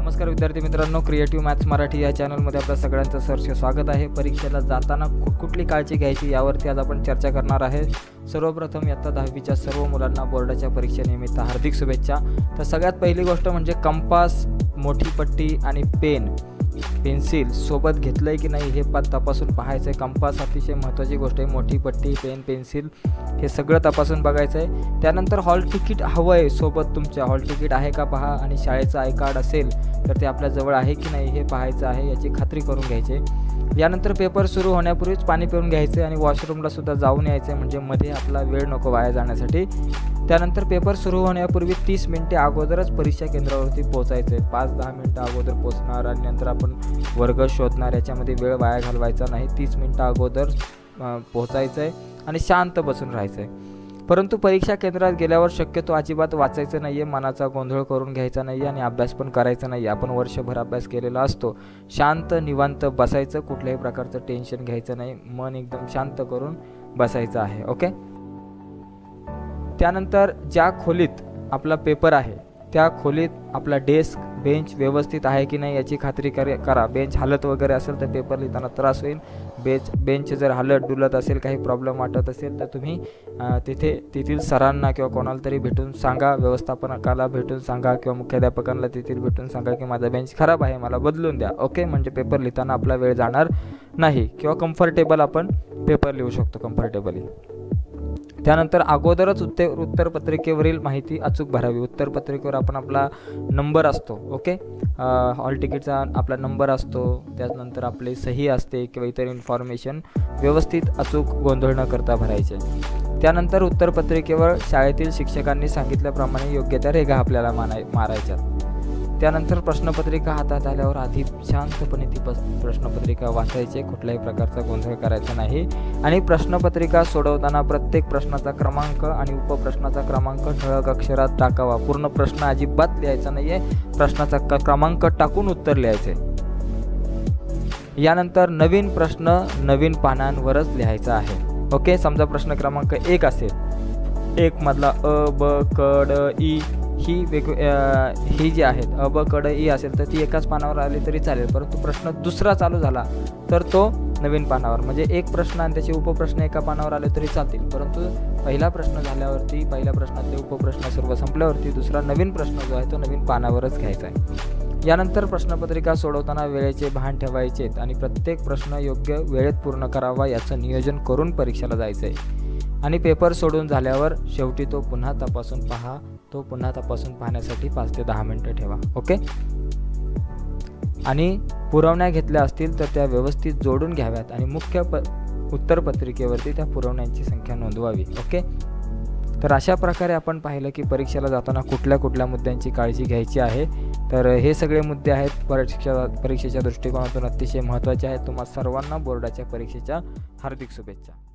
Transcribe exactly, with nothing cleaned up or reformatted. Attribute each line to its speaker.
Speaker 1: नमस्कार विद्यार्थी मित्रांनो, क्रिएटिव्ह मॅथ्स मराठी या चॅनलमध्ये आपल्या सगळ्यांचं सहर्ष स्वागत आहे। परीक्षेला जाताना कुठली काळजी घ्यायची यावरती आज आपण चर्चा करणार आहे। सर्वप्रथम इयत्ता दहावीच्या सर्व मुलांना बोर्डाच्या परीक्षेनिमित्त हार्दिक शुभेच्छा। तर सगळ्यात पहिली गोष्ट म्हणजे कंपास, मोठी पट्टी आणि पेन पेन्सिल सोबत घेतलंय की नाही हे पण तपासून पाहायचं आहे। कंपास अतिशय महत्त्वाची गोष्ट आहे। मोठी पट्टी, पेन, पेन्सिल हे सगळं तपासून बघायचं आहे। त्यानंतर हॉल तिकीट हवं आहे सोबत, तुमच्या हॉल तिकीट आहे का पहा, आणि शाळेचं आय कार्ड असेल तर ते आपल्या जवळ आहे की नाही हे पाहायचं आहे, याची खात्री करून घ्यायची। यानंतर पेपर सुरू होण्यापूर्वीच पाणी पिऊन घ्यायचं आणि वॉशरूमला सुद्धा जाऊन यायचं, म्हणजे मध्ये आपला वेळ नको वाया जाण्यासाठी। त्यानंतर पेपर सुरू होण्यापूर्वी तीस मिनिटे अगोदरच परीक्षा केंद्रावरती पोहोचायचं आहे। पाच दहा मिनिटं अगोदर पोहोचणार आणि नंतर आपण वर्ग शोधणार, याच्यामध्ये वेळ वाया घालवायचा नाही। तीस मिनिटं अगोदर पोहोचायचं आहे आणि शांत बसून राहायचं आहे। परंतु परीक्षा केंद्रात गेल्यावर शक्यतो अजिबात वाचायचं नाही आहे, मनाचा गोंधळ करून घ्यायचा नाही आहे आणि अभ्यास पण करायचा नाही आहे। आपण वर्षभर अभ्यास केलेला असतो, शांत निवांत बसायचं, कुठल्याही प्रकारचं टेन्शन घ्यायचं नाही, मन एकदम शांत करून बसायचं आहे। ओके। त्यानंतर ज्या खोलीत आपला पेपर आहे त्या खोलीत आपला डेस्क, बेंच व्यवस्थित आहे की नाही याची खात्री करा। बेंच हालत वगैरे असेल तर पेपर लिहिताना त्रास होईल। बेंच बेंच जर हालत डुलत असेल, काही प्रॉब्लेम वाटत असेल तर तुम्ही तिथे तेथील सरांना किंवा कोणाला तरी भेटून सांगा, व्यवस्थापकाला भेटून सांगा किंवा मुख्याध्यापकांना तेथील भेटून सांगा की माझा बेंच खराब आहे, मला बदलून द्या। ओके, म्हणजे पेपर लिहिताना आपला वेळ जाणार नाही किंवा कम्फर्टेबल आपण पेपर लिहू शकतो, कम्फर्टेबली। त्यानंतर अगोदरच उत्तर उत्तरपत्रिकेवरील माहिती अचूक भरावी। उत्तरपत्रिकेवर आपण आपला नंबर असतो, ओके, हॉल तिकीटचा आपला नंबर असतो, त्यानंतर आपली सही असते किंवा इतर इन्फॉर्मेशन व्यवस्थित अचूक गोंधळ न करता भरायचे। त्यानंतर उत्तरपत्रिकेवर शाळेतील शिक्षकांनी सांगितल्याप्रमाणे योग्य त्या रेघा आपल्याला मानाय मारायच्या। त्यानंतर प्रश्नपत्रिका हातात आल्यावर आधी शांतपणे ती प्रश्नपत्रिका वाचायची, कुठल्याही प्रकारचा गोंधळ करायचा नाही। आणि प्रश्नपत्रिका सोडवताना प्रत्येक प्रश्नाचा क्रमांक आणि उपप्रश्नाचा क्रमांक ठळक अक्षरात टाकावा। पूर्ण प्रश्न अजिबात लिहायचा नाहीये, प्रश्नाचा क्रमांक टाकून उत्तर लिहायचे। यानंतर नवीन प्रश्न नवीन पानांवरच लिहायचा आहे। ओके, समजा प्रश्न क्रमांक एक असेल, एक मधला अ ब क ड ई ही वेग ही जी आहेत अ ब क ड ई असेल तर ती एकाच पानावर आली तरी चालेल, परंतु प्रश्न दुसरा चालू झाला तर तो नवीन पानावर, म्हणजे एक प्रश्न आणि त्याचे उपप्रश्न एका पानावर आले तरी चालतील, परंतु पहिला प्रश्न झाल्यावरती, पहिल्या प्रश्नातले उपप्रश्न सर्व संपल्यावरती दुसरा नवीन प्रश्न जो आहे तो नवीन पानावरच घ्यायचा आहे। यानंतर प्रश्नपत्रिका सोडवताना वेळेचे भान ठेवायचे आणि प्रत्येक प्रश्न योग्य वेळेत पूर्ण करावा याचं नियोजन करून परीक्षेला जायचं आहे। आणि पेपर सोडून झाल्यावर शेवटी तो पुन्हा तपासून पहा, तो पुन्हा तपासून पाहण्यासाठी पाच ते दहा मिनिटं ठेवा। ओके। आणि पुरवण्या घेतल्या असतील तर त्या व्यवस्थित जोडून घ्याव्यात आणि मुख्य प उत्तरपत्रिकेवरती त्या पुरवण्यांची संख्या नोंदवावी। ओके। तर अशा प्रकारे आपण पाहिलं की परीक्षेला जाताना कुठल्या कुठल्या मुद्द्यांची काळजी घ्यायची आहे। तर हे सगळे मुद्दे आहेत परीक्षा परीक्षेच्या दृष्टिकोनातून अतिशय महत्त्वाचे आहेत। तुम्हा सर्वांना बोर्डाच्या परीक्षेच्या हार्दिक शुभेच्छा।